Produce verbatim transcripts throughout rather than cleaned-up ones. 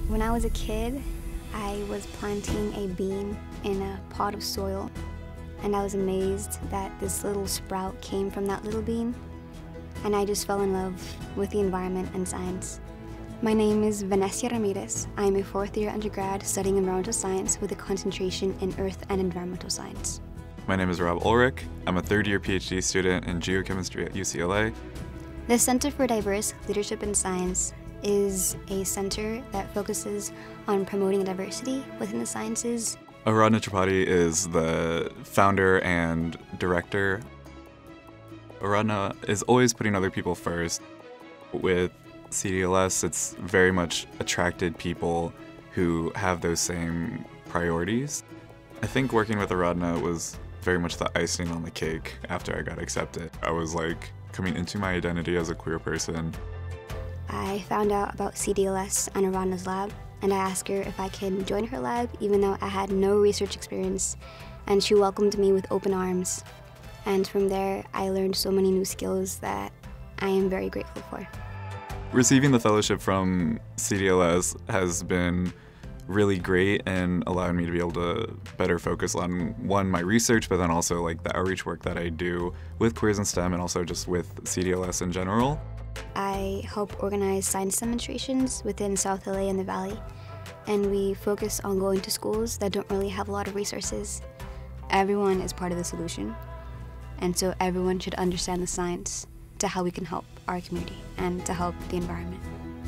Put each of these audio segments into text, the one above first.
When I was a kid, I was planting a bean in a pot of soil, and I was amazed that this little sprout came from that little bean, and I just fell in love with the environment and science. My name is Venezia Ramirez. I'm a fourth year undergrad studying environmental science with a concentration in earth and environmental science. My name is Ulrich. I'm a third year PhD student in geochemistry at U C L A. The Center for Diverse Leadership in Science is a center that focuses on promoting diversity within the sciences. Aradhna Tripati is the founder and director. Aradhna is always putting other people first. With C D L S, it's very much attracted people who have those same priorities. I think working with Aradhna was very much the icing on the cake after I got accepted. I was like coming into my identity as a queer person. I found out about C D L S and Aradhna's lab, and I asked her if I could join her lab even though I had no research experience, and she welcomed me with open arms. And from there, I learned so many new skills that I am very grateful for. Receiving the fellowship from C D L S has been really great and allowed me to be able to better focus on, one, my research, but then also like the outreach work that I do with Queers in STEM and also just with C D L S in general. I help organize science demonstrations within South L A and the Valley, and we focus on going to schools that don't really have a lot of resources. Everyone is part of the solution, and so everyone should understand the science to how we can help our community and to help the environment.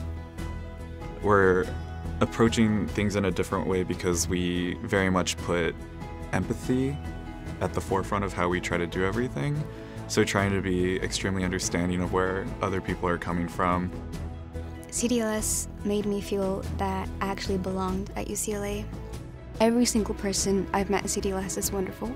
We're approaching things in a different way because we very much put empathy at the forefront of how we try to do everything. So trying to be extremely understanding of where other people are coming from. C D L S made me feel that I actually belonged at U C L A. Every single person I've met at C D L S is wonderful.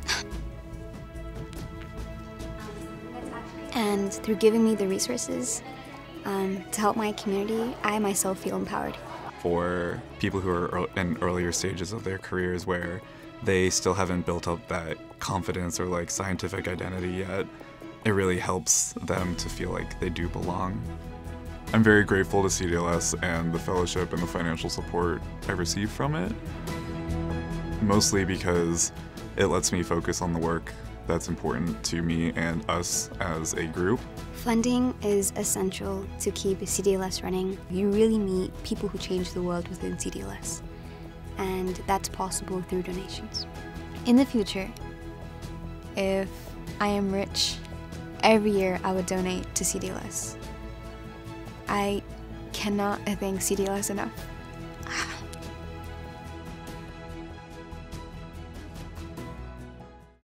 And through giving me the resources um, to help my community, I myself feel empowered. For people who are in earlier stages of their careers where they still haven't built up that confidence or like scientific identity yet, it really helps them to feel like they do belong. I'm very grateful to C D L S and the fellowship and the financial support I received from it, mostly because it lets me focus on the work that's important to me and us as a group. Funding is essential to keep C D L S running. You really meet people who change the world within C D L S, and that's possible through donations. In the future, if I am rich, every year I would donate to C D L S. I cannot thank C D L S enough.